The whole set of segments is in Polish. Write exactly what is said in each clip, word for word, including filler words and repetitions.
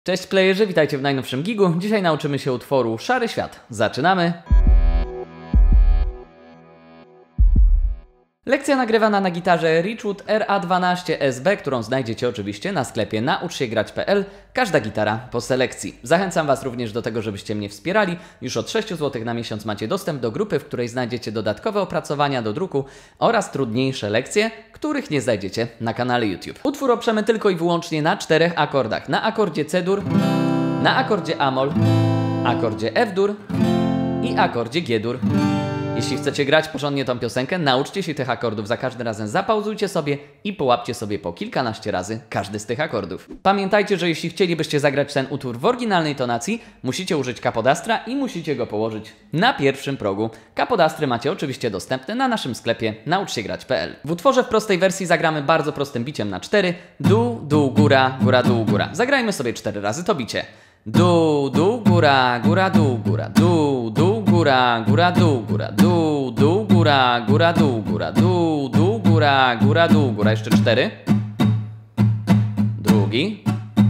Cześć playerzy, witajcie w najnowszym gigu. Dzisiaj nauczymy się utworu Szary Świat. Zaczynamy! Lekcja nagrywana na gitarze Richwood R A dwanaście S B, którą znajdziecie oczywiście na sklepie naucz się grać kropka p l. Każda gitara po selekcji. Zachęcam Was również do tego, żebyście mnie wspierali. Już od sześciu złotych na miesiąc macie dostęp do grupy, w której znajdziecie dodatkowe opracowania do druku oraz trudniejsze lekcje, których nie znajdziecie na kanale YouTube. Utwór oprzemy tylko i wyłącznie na czterech akordach. Na akordzie C-dur, na akordzie A-moll, akordzie F-dur i akordzie G-dur. Jeśli chcecie grać porządnie tą piosenkę, nauczcie się tych akordów za każdym razem, zapauzujcie sobie i połapcie sobie po kilkanaście razy każdy z tych akordów. Pamiętajcie, że jeśli chcielibyście zagrać ten utwór w oryginalnej tonacji, musicie użyć kapodastra i musicie go położyć na pierwszym progu. Kapodastry macie oczywiście dostępne na naszym sklepie naucz się grać kropka p l. W utworze w prostej wersji zagramy bardzo prostym biciem na cztery. Dół, dół, góra, góra, dół, góra. Zagrajmy sobie cztery razy to bicie. Dół, dół, góra, góra, dół, góra, dół, dół, góra, góra, dół, góra, dół, dół, góra, góra, dół, góra, dół, dół, góra, góra, dół, góra. Jeszcze cztery. Drugi.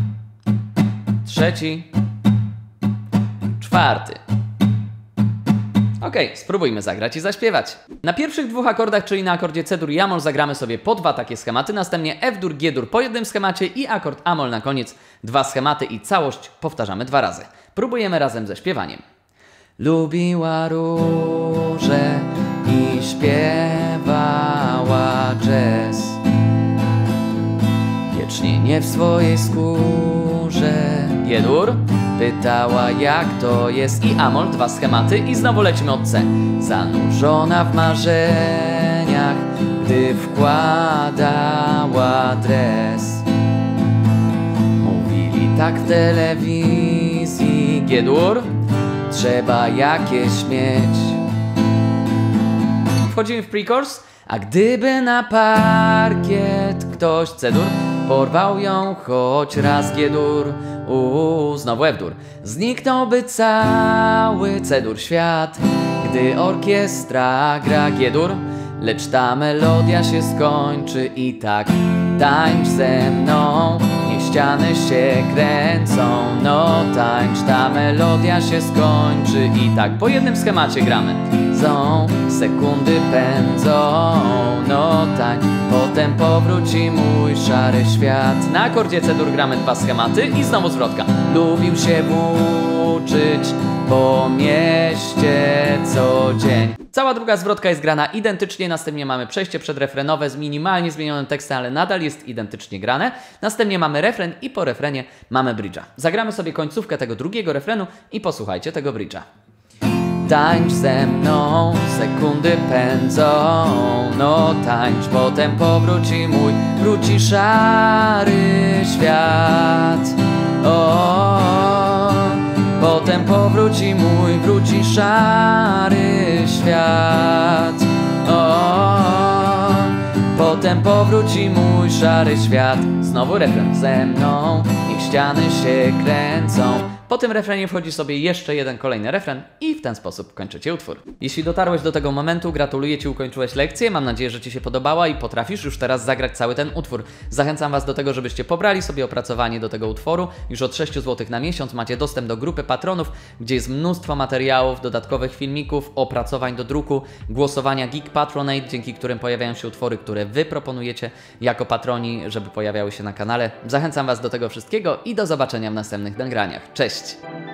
Trzeci. Czwarty. Ok, spróbujmy zagrać i zaśpiewać. Na pierwszych dwóch akordach, czyli na akordzie C-dur i A-moll, zagramy sobie po dwa takie schematy, następnie F-dur, G-dur po jednym schemacie i akord A-moll na koniec dwa schematy i całość powtarzamy dwa razy. Próbujemy razem ze śpiewaniem. Lubiła róże i śpiewała jazz, wiecznie nie w swojej skórze. G-dur. Pytała jak to jest i A-moll, dwa schematy i znowu lecimy od C. Zanurzona w marzeniach, gdy wkładała dres. Mówili tak w telewizji. G-dur. Trzeba jakieś mieć. Wchodzimy w pre-chorus. A gdyby na parkiet ktoś C-dur porwał ją choć raz. G-dur. Uuu, znowu F-dur. Zniknąłby cały C-dur świat, gdy orkiestra gra. G-dur. Lecz ta melodia się skończy i tak tańcz ze mną, niech ściany się kręcą. No tańcz, ta melodia się skończy i tak po jednym schemacie gramy. Są sekundy pędzą, no tańcz, potem powróci mój szary świat. Na akordzie C-dur gramy dwa schematy i znowu zwrotka. Lubił się włóczyć po mieście co dzień. Cała druga zwrotka jest grana identycznie, następnie mamy przejście przedrefrenowe z minimalnie zmienionym tekstem, ale nadal jest identycznie grane. Następnie mamy refren i po refrenie mamy bridge'a. Zagramy sobie końcówkę tego drugiego refrenu i posłuchajcie tego bridge'a. Tańcz ze mną, sekundy pędzą, no tańcz, potem powróci mój, wróci szary świat. O, potem powróci mój, wróci szary świat. O, potem powróci mój szary świat. Znowu refren. Ze mną, niech ściany się kręcą. Po tym refrenie wchodzi sobie jeszcze jeden kolejny refren i w ten sposób kończycie utwór. Jeśli dotarłeś do tego momentu, gratuluję Ci, ukończyłeś lekcję. Mam nadzieję, że Ci się podobała i potrafisz już teraz zagrać cały ten utwór. Zachęcam Was do tego, żebyście pobrali sobie opracowanie do tego utworu. Już od sześciu złotych na miesiąc macie dostęp do grupy patronów, gdzie jest mnóstwo materiałów, dodatkowych filmików, opracowań do druku, głosowania Geek Patronate, dzięki którym pojawiają się utwory, które Wy proponujecie jako patroni, żeby pojawiały się na kanale. Zachęcam Was do tego wszystkiego i do zobaczenia w następnych nagraniach. Cześć!